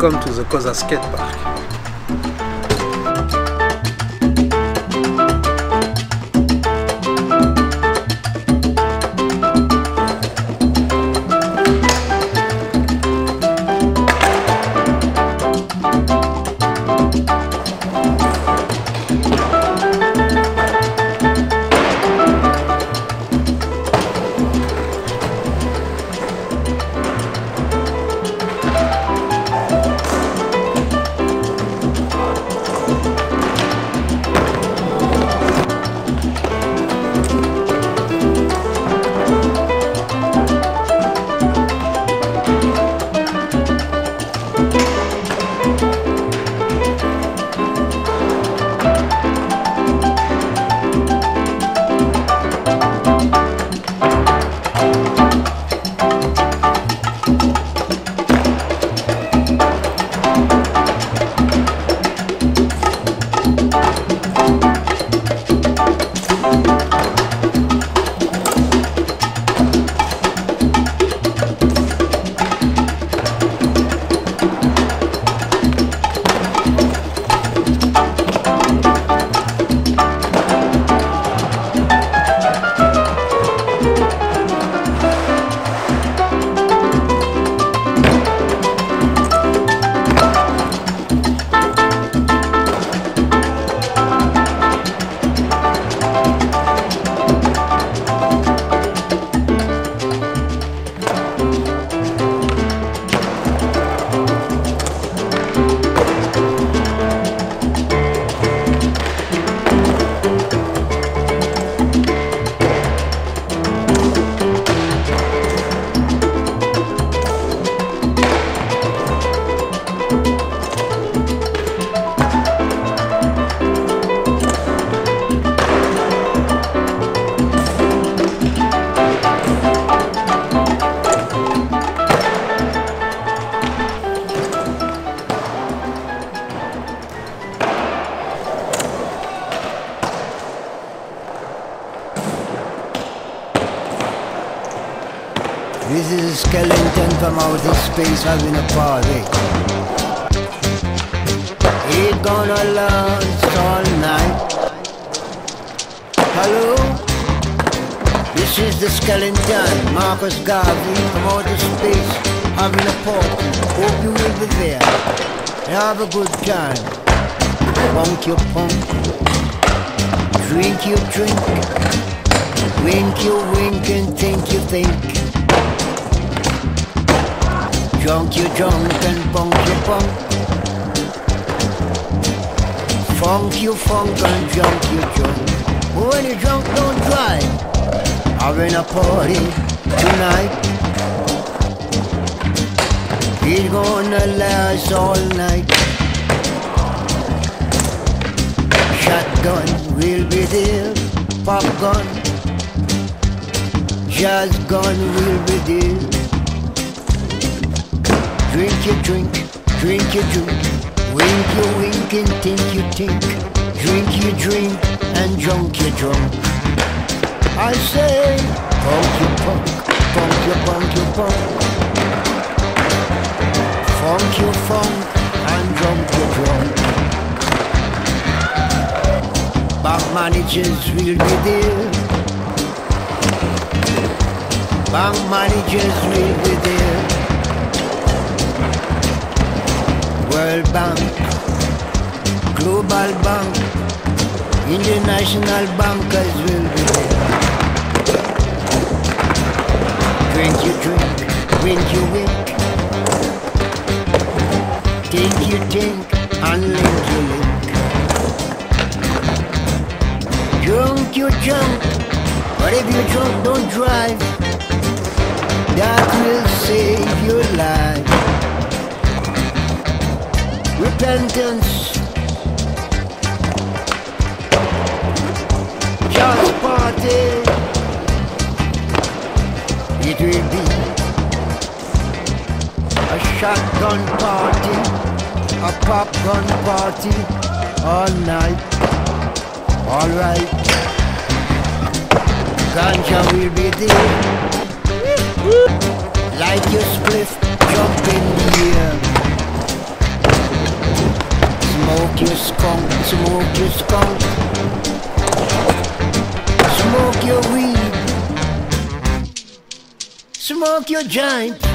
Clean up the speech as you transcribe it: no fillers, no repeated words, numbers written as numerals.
welcome to the Koza Skate Park. This is a skeleton from outer space having a party. It gonna last all night. Hello? This is the skeleton, Marcus Garvey from outer space having a party. Hope you will be there. Have a good time. Punk your punk. Drink your drink. Wink your wink and think you think. Drunk you drunk and punk you punk. Funk you funk and drunk you drunk. But when you're drunk don't drive. Having a party tonight. It's gonna last all night. Shotgun will be there. Popgun. Jazz gun will be there. Drink your drink, drink your drink. Wink your wink and think you think. Drink your drink and drunk your drunk. I say, punk your punk, punk your punk your punk. Funk your funk and drunk your drunk. Bank managers will be there. Bank managers will be there. World Bank, Global Bank, International Bankers will be there. Drink your drink, wink your wink. Think you think, and link you link. Drunk you drunk, but if you're drunk don't drive. That will save your life. Repentance, just party. It will be a shotgun party, a popgun party, all night, alright. Ganja will be there. Light your spliff, jump in the air. your skunk, smoke your skunk. Smoke your weed, smoke your joint.